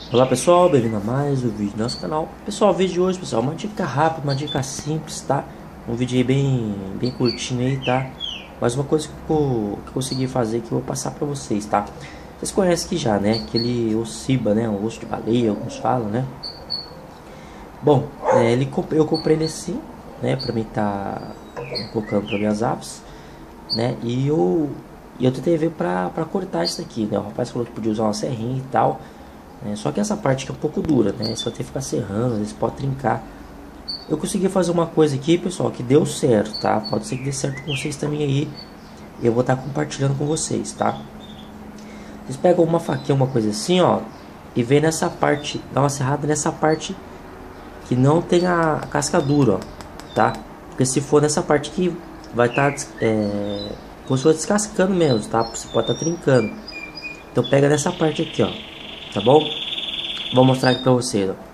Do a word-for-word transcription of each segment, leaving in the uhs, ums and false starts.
Olá pessoal, bem-vindo a mais um vídeo do nosso canal. Pessoal, o vídeo de hoje, pessoal, uma dica rápida, uma dica simples, tá? Um vídeo aí bem, bem curtinho aí, tá? Mas uma coisa que eu, que eu consegui fazer que eu vou passar pra vocês, tá? Vocês conhecem aqui já, né? Aquele ociba, né? O osso de baleia, alguns falam, né? Bom, é, ele, eu comprei ele assim, né? Pra mim tá colocando para minhas aves, né? E eu, e eu tentei ver pra, pra cortar isso aqui, né? O rapaz falou que podia usar uma serrinha e tal. É, só que essa parte que é um pouco dura, né? Você vai ter que ficar serrando, às vezes pode trincar. Eu consegui fazer uma coisa aqui, pessoal, que deu certo, tá? Pode ser que dê certo com vocês também aí. Eu vou estar compartilhando com vocês, tá? Vocês pegam uma faquinha, uma coisa assim, ó, e vem nessa parte, dá uma serrada nessa parte que não tem a casca dura, ó, tá? Porque se for nessa parte aqui, vai estar tá, é, como se fosse descascando mesmo, tá? Você pode estar tá trincando. Então pega nessa parte aqui, ó, tá bom? Vou mostrar aqui pra vocês, ó.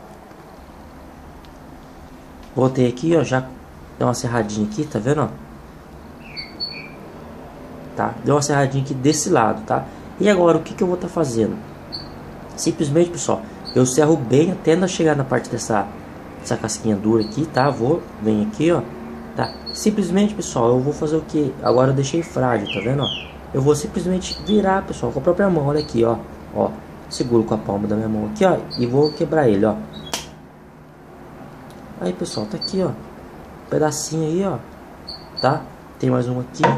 Voltei aqui, ó, já deu uma serradinha aqui, tá vendo, ó? Tá? Deu uma serradinha aqui desse lado, tá? E agora, o que que eu vou estar tá fazendo? Simplesmente, pessoal, eu serro bem até não chegar na parte dessa, dessa casquinha dura aqui, tá? Vou, vem aqui, ó, tá? Simplesmente, pessoal, eu vou fazer o que? Agora eu deixei frágil, tá vendo, ó? Eu vou simplesmente virar, pessoal, com a própria mão, olha aqui, ó, ó. Seguro com a palma da minha mão aqui, ó, e vou quebrar ele, ó. Aí, pessoal, tá aqui, ó, um pedacinho aí, ó, tá? Tem mais um aqui,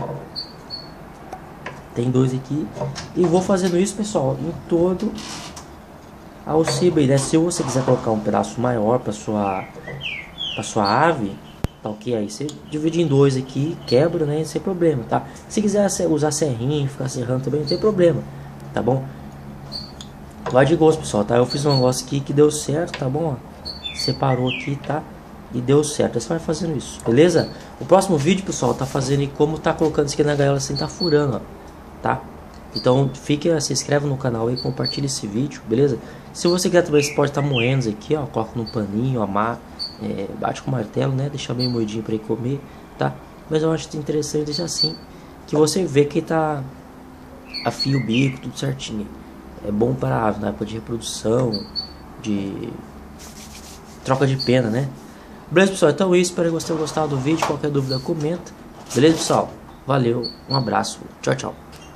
tem dois aqui. E vou fazendo isso, pessoal, em todo a ociba aí, né? Se você quiser colocar um pedaço maior para sua para sua ave, tá ok? Aí você divide em dois aqui, quebra, né? Sem problema, tá? Se quiser usar serrinha, ficar serrando também, não tem problema, tá bom? Vai de gosto, pessoal, tá? Eu fiz um negócio aqui que deu certo, tá bom? Ó, separou aqui, tá? E deu certo. Aí você vai fazendo isso, beleza? O próximo vídeo, pessoal, tá fazendo aí como tá colocando isso aqui na gaiola sem tá furando, ó, tá? Então fique, se inscreve no canal aí, compartilha esse vídeo, beleza? Se você quiser também, você pode estar tá moendo isso aqui, ó, coloca no paninho, amar, é, bate com o martelo, né? Deixa bem moidinho para ele comer, tá? Mas eu acho interessante deixar assim, que você vê que tá afia o bico, tudo certinho. É bom para a ave, na época de reprodução, de troca de pena, né? Beleza, pessoal? Então é isso, espero que vocês tenham gostado do vídeo. Qualquer dúvida, comenta. Beleza, pessoal? Valeu, um abraço, tchau, tchau.